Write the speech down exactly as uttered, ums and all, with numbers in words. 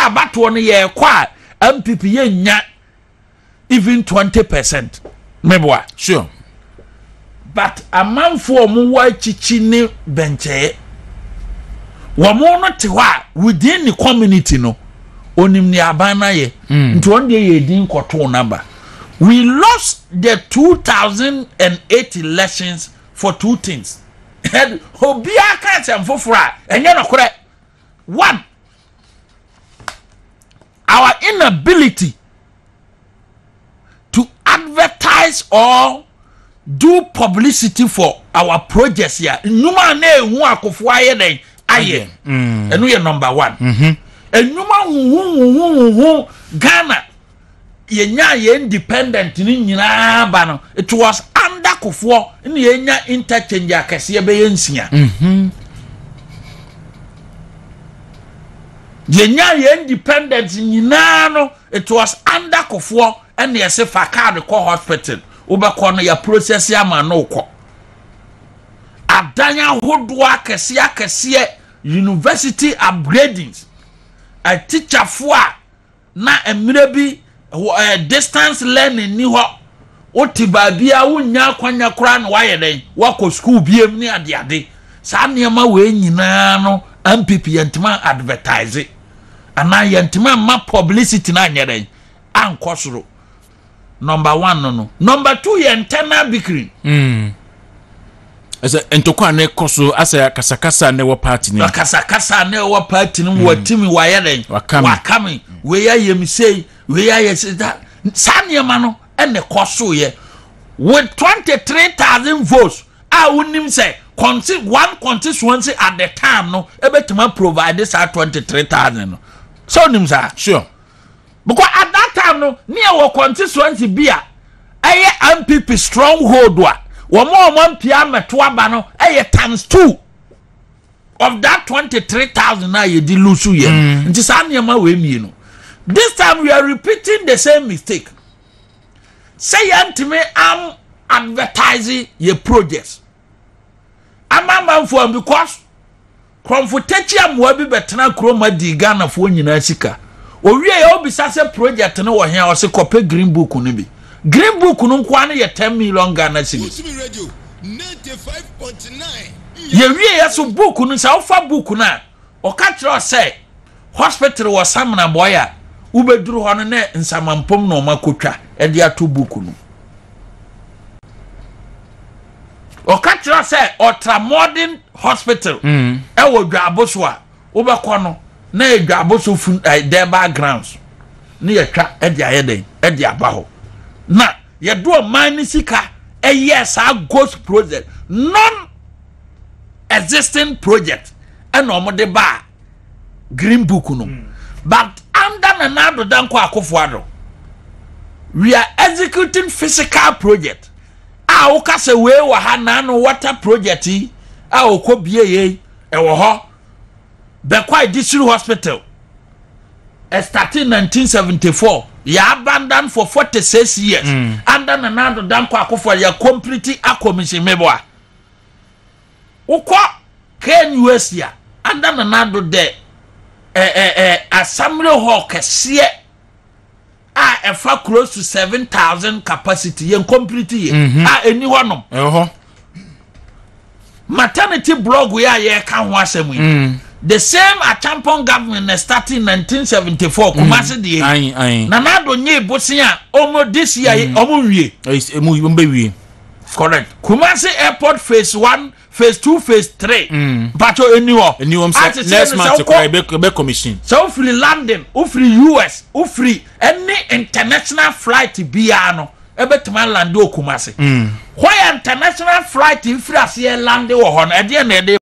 abato no ye kwa M P P ye nya even twenty percent meboa sure but amanfo omo wa chichi ni benche wo mo no te wa within the community no onim ni abana ye nti on de ye din koto number. We lost the two thousand eight elections for two things. Obia can't say fofora enye no kore. One, our inability to advertise or do publicity for our projects here. Numa na ehu akofo aye den aye. Enu ye number one. Mhm. Enuma hu hu hu Ghana yenya ye independent ni nyina ba no. It was under kofo ni yenya interchange akese be yensia. Mhm. Yenya ye independent nyina no. It was under kofo and ye se fa card ko hospital. Ubekọ no ya process ya ma no kọ adanya hodo akese akese university upgradings a teacher fo a na emire bi uh, distance learning ni ho otiba bia wonya kwanya kura na waye den wako school biem ni ade ade sa niema we nyina no M P P yentima advertise ana yentima ma publicity na nyeren ankosoro. Number one, no, no. Number two, ye internal bikri. Hmm. As a entokwa ne koso as a kasakasa ne wa party ni. Kasakasa ne wa party ni wa timi wa yere. Wa kami. We ya ye mi say, we ya ye say that. Sanye mano ene koso ye. With twenty-three thousand votes, I unim say consi one constituency at the time no. Ebe tima provide this at twenty-three thousand no. So nim sa. Sure. Because at that time no near our constituency bia aye M P P stronghold wa wo mo mo mpia meto aba no aye times two of that twenty-three thousand na ye di lusu ye nti sa niema we mie no. This time we are repeating the same mistake. Say antime am advertising your projects amama for because comfortachi amwa bi betena kroma di Ghana fo nyina sika owie ya obisa se project no wo hia o se kope green book no bi green book no kwa na ye ten million Ghana cedis ninety-five point nine ye wie ya so book no sa ofa book na o ka kire o se hospital wo samna boya ubeduru ho no na nsamampom no makotwa e de ato book no o ka kire o se ultra modern hospital mm. e wo dwaboso a ubekọ no na edwaboso fun their backgrounds ni ye twa e de ayeden e de abaho na ye do man sika e yes a ghost project non existing project and omode ba green book no mm. but under na nado danko akofoado we are executing physical project a o ka se we wa ha na no water project a o ko bie ye e wo ho Bekwai District Hospital started in nineteen seventy-four. Ya abandoned for forty-six years. Mm. Under Nanado Danko Akufo ya complete a commission meboa. Uko Ken U S ya under Nanado de eh eh eh assembly hall kesiye a efa close to seven thousand capacity yen complete ye. Mm-hmm. A anyone no. Uh-huh. Maternity blog we are ye kan ho asemu. Mm. The same Achampon government started in nineteen seventy-four. Kumasi di. Aye, aye. Nanado nye bosia almost this year omo wie. Emu mbe wie. Correct. Kumasi airport phase one, phase two, phase three. Pacho anywo. Anywo say next month ko be be commission. So free London, u free U S, u free any international flight bia no. Ebe tuma land o Kumasi. Why international flight free as land wo ho no e de na e